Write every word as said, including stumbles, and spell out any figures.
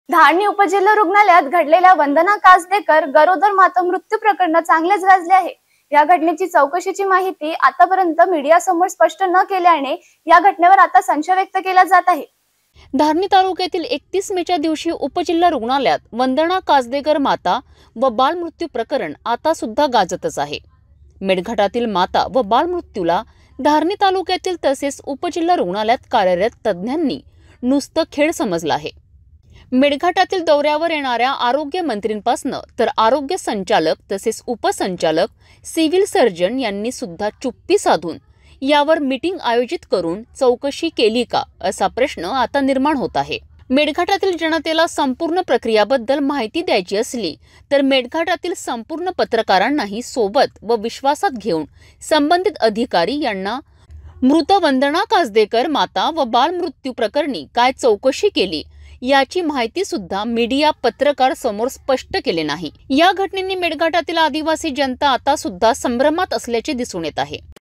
धारणी उपजिल्हा रुग्णालयात घडलेल्या वंदना कासदेकर गरोदर माता मृत्यू प्रकरण चांगलेच गाजले आहे। या घटनेची चौकशीची माहिती आतापर्यंत मीडिया समोर स्पष्ट न केल्याने या घटनेवर आता संशय व्यक्त केला जात आहे। धारणी तालुक्यातील एकतीस मेच्या दिवशी उपजिल्हा रुग्णालयात वंदना कासदेकर माता व बाल मृत्यू प्रकरण आता सुद्धा गाजतच आहे। मेळघाटातील माता व बाल मृत्यूला धारणी तालुक्यातील तसेच उपजिल्हा रुग्णालयात कार्यरत तज्ञांनी नुसतं खेळ समजला आहे। मेळघाटातील दौऱ्यावर येणाऱ्या आरोग्य मंत्रींपासून तर आरोग्य संचालक तसेच उपसंचालक सिव्हिल सर्जन यांनी सुद्धा चुप्पी साधून यावर मीटिंग आयोजित करून चौकशी केली का असा प्रश्न आता निर्माण होत आहे। मेळघाटातील जनतेला संपूर्ण प्रक्रियाबद्दल माहिती द्यायची असली तर मेळघाटातील संपूर्ण पत्रकारांनाही सोबत व विश्वासात घेऊन संबंधित अधिकारी यांना मृत वंदना कासदेकर माता व बाल मृत्यू प्रकरणी काय चौकशी केली याची माहिती सुद्धा मीडिया पत्रकार समोर स्पष्ट केले नाही। या घटनेने मेळघाटातील आदिवासी जनता आता सुद्धा संभ्रमात असल्याचे दिसून येत आहे।